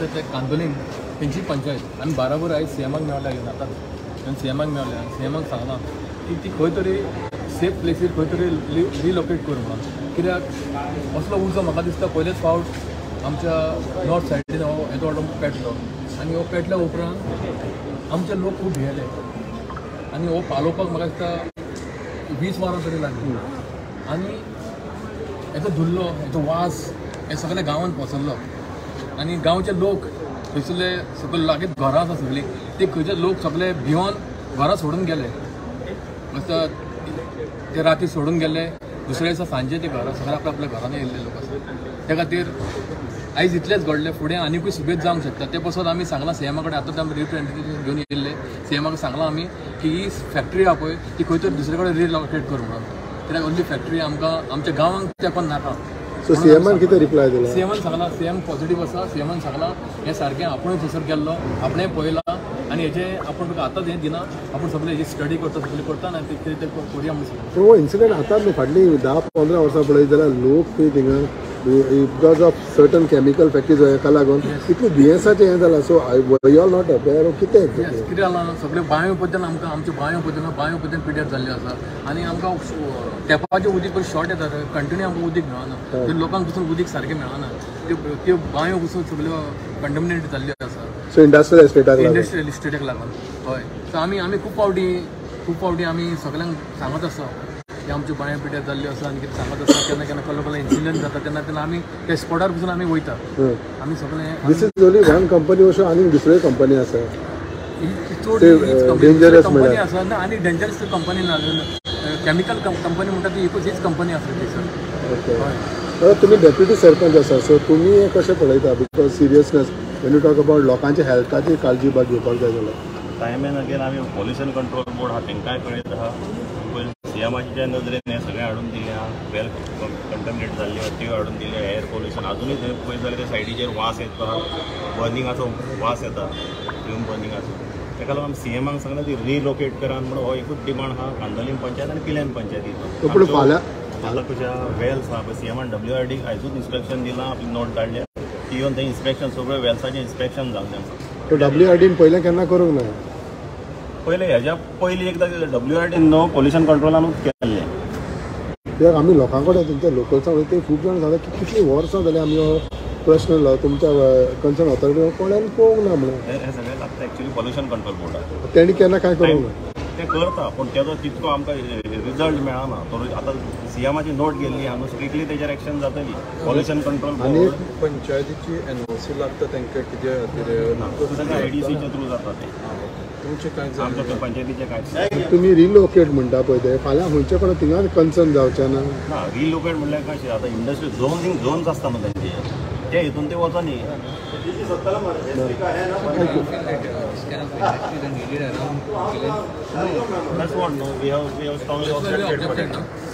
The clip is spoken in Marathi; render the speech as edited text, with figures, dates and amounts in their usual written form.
महाराष्ट्राचे कांदोलीम तेंची पंचायत आमी बाराबर आयज सीएमाक मेळ्ळ्या घेवन आतां आनी सीएमाक मेळ्ळ्या सीएमाक सांगलां की ती खंय तरी सेफ प्लेसीर खंय तरी रिलोकेट कर म्हणून कित्याक असलो उजो म्हाका दिसता पयलेच फावट आमच्या नॉर्थ सायडीन हो येदो व्हडलो पेटलो आनी हो पेटल्या उपरांत आमचे लोक खूब भियेले आनी हो पालोवपाक म्हाका दिसता 20 वरां तरी लागली आनी हेचो धुल्लो हेचो वास हे सगळे गांवांत पसरलो आनी गांवचे लोक थंयसरले सगळे लागीं घरां आसा सगळीं ते खंयचे लोक सगळे भियोन घरां सोडून गेले ते राती सोडून गेले दुसऱ्या दिसा सांजे ते घरां सगळे आपल्या घरांनी येयल्ले लोक आसा त्या खातीर आयज इतलेंच घडलें फुडें आनिकूय सुबेज जावंक शकता ते पासून आमी सांगलां सीएमा कडेन आतां आमी रिप्रेझेंटेटिव्ह घेवन येयल्ले सीएमाक सांगलां आमी की ही फॅक्टरी आहा पळय ती खंय तरी दुसरे कडेन रिलोकेट कर म्हणून कित्याक असली फॅक्टरी आमकां आमच्या गांवांक तेंकोन नाका सो सीएमान कितें रिप्लाय दिलो सीएमान सांगलां सीएम पॉझिटीव आसा सीएमान सांगलां हें सारकें आपुणूय थंयसर गेल्लो आपणें पळयलां आनी हेजें आपूण तुका आतांच हें दिना आपूण सगळें हेजी स्टडी करता सगळें करता आनी ते करुया म्हणून सांगता हो इन्सिडंट आतां न्हू फाटलीं 10-15 वर्सां पळयत जाल्यार लोक थंय थिंगा because of certain chemical factories हेका लागून इतलें दुयेंसाचें हें जालां so you are not aware कितें कितें जालां सगळें बांयो पद्दन आमकां आमच्यो बांयो पद्दन पिड्यार जाल्ल्यो आसा आनी आमकां टॅपाचें उदीक पयलीं शॉर्ट येता कंटिन्यू आमकां उदीक मेळना लोकांक पसून उदीक सारकें मेळना त्यो बांयो पसून सगळ्यो कंटमिनेट जाल्ल्यो आसा सो इंडस्ट्रियल इस्टेटाक लागून हय सो आमी खूब फावटी आमी सगळ्यांक सांगत आसा की आमच्यो बांयो पिड्यार जाल्ल्यो आसा आनी कितें सांगत आसा केन्ना केन्ना कसलो इन्सिडंट जाता तेन्ना आमी त्या स्पॉटार पसून आमी वयता आमी सगळें this is only one company अशें आनी दुसऱ्यो कंपनी आसा डेंजरस कंपनी आसा ना आनी डेंजरस कंपनी ना केमिकल कंपनी म्हणटा ती एकूच हीच कंपनी आसा थंयसर हय तुमी डेप्युटी सरपंच आसा सो तुमी हें कशें पळयता because seriousness when you talk about लोकांच्या हेल्थाची काळजी घेवपाक जाय जाल्यार टायम एंड अगेन आमी पॉल्युशन कंट्रोल बोर्ड आहा तेंकाय कळयत आहा पयलीं सीएमाच्या नदरेन हें सगळें हाडून दिलें आहा वेल कंटमिनेट जाल्ल्यो त्यो हाडून दिल्यो एअर पॉल्युशन अजुनूय थंय पळयत जाल्यार त्या सायडीचेर वास येता बर्निंगाचो वास येता फ्यूम बर्निंगाचो तेका लागून सीएमाक सांगलें ती रिलोकेट करान म्हणून हो एकूच डिमांड आहा कांदोलीम पंचायत आनी पिलेन पंचायतीचो पूण फाल्यां तुज्या वेल्स आहा पळय सीएमान WRD आयजूच इन्स्पेक्शन दिलां आपली नोट काडल्या ती येवन थंय इन्स्पेक्शन सगळें वेल्साचें इन्स्पेक्शन जालें तेंकां तो WRDन पयलें केन्ना करूंक ना पयलें हेज्या पयलीं एकदां WRDन न्हू पॉल्युशन कंट्रोलानूच केल्लें कित्याक आमी लोकां कडेन तुमच्या लोकल्सां ते खूब जाण सांगता की कितलीं वर्सां जालीं आमी हो प्रश्न तुमच्या कन्सर्न ऑथॉरिटी कोणान पळोवंक ना म्हणून हें सगळें लागता एक्चुली पॉल्युशन कंट्रोल बोर्डाक तेणी केन्ना कांय करूंक ना ते करता पूण तेजो तितको आमकां रिजल्ट मेळना तो आतां सीएमाची नोट गेल्ली आमी स्ट्रिक्टली तेजेर एक्शन जातली पॉल्युशन कंट्रोल आनी पंचायतीची NOC लागता तांकां कितें खातीर ADCच्या थ्रू जाता ते तुमचें कांय आमच्या पंचायतीचें कांय तुमी रिलोकेट म्हणटा पळय ते फाल्यां खंयचे कडेन थिंगां कन्सर्न जावचें ना ना रिलोकेट म्हणल्यार कशें आतां इंडस्ट्री झोन्स आसता न्हू तेंचे ते हितून ते वचनी That's what no, we have strongly objected for it.